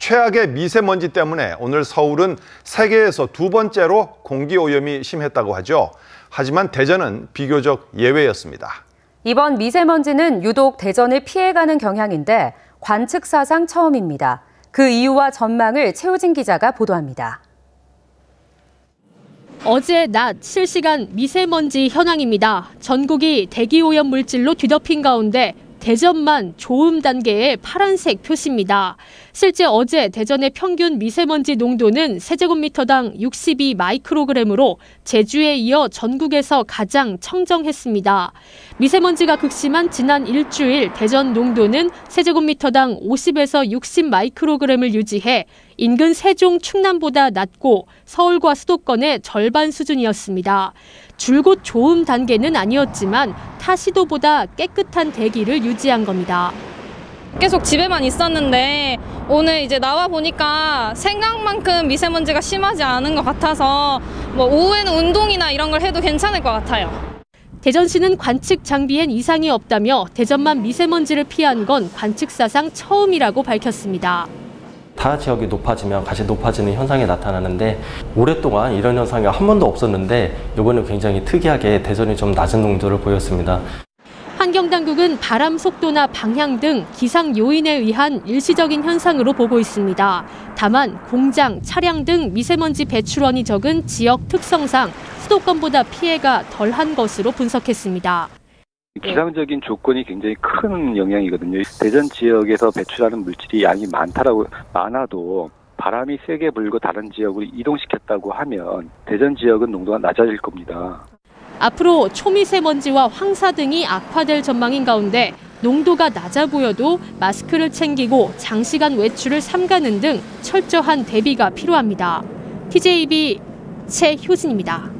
최악의 미세먼지 때문에 오늘 서울은 세계에서 두 번째로 공기오염이 심했다고 하죠. 하지만 대전은 비교적 예외였습니다. 이번 미세먼지는 유독 대전을 피해가는 경향인데 관측 사상 처음입니다. 그 이유와 전망을 최우진 기자가 보도합니다. 어제 낮 실시간 미세먼지 현황입니다. 전국이 대기오염 물질로 뒤덮인 가운데 대전만 좋음 단계의 파란색 표시입니다. 실제 어제 대전의 평균 미세먼지 농도는 세제곱미터당 62 마이크로그램으로 제주에 이어 전국에서 가장 청정했습니다. 미세먼지가 극심한 지난 일주일 대전 농도는 세제곱미터당 50에서 60 마이크로그램을 유지해 인근 세종, 충남보다 낮고 서울과 수도권의 절반 수준이었습니다. 줄곧 좋음 단계는 아니었지만 타 시도보다 깨끗한 대기를 유지한 겁니다. 계속 집에만 있었는데 오늘 이제 나와 보니까 생각만큼 미세먼지가 심하지 않은 것 같아서 오후에는 운동이나 이런 걸 해도 괜찮을 것 같아요. 대전시는 관측 장비엔 이상이 없다며 대전만 미세먼지를 피한 건 관측 사상 처음이라고 밝혔습니다. 타 지역이 높아지면 같이 높아지는 현상이 나타나는데 오랫동안 이런 현상이 한 번도 없었는데 이번에 굉장히 특이하게 대전이 좀 낮은 농도를 보였습니다. 환경당국은 바람 속도나 방향 등 기상 요인에 의한 일시적인 현상으로 보고 있습니다. 다만 공장, 차량 등 미세먼지 배출원이 적은 지역 특성상 수도권보다 피해가 덜한 것으로 분석했습니다. 기상적인 조건이 굉장히 큰 영향이거든요. 대전 지역에서 배출하는 물질이 양이 많아도 바람이 세게 불고 다른 지역으로 이동시켰다고 하면 대전 지역은 농도가 낮아질 겁니다. 앞으로 초미세먼지와 황사 등이 악화될 전망인 가운데 농도가 낮아 보여도 마스크를 챙기고 장시간 외출을 삼가는 등 철저한 대비가 필요합니다. TJB 최효진입니다.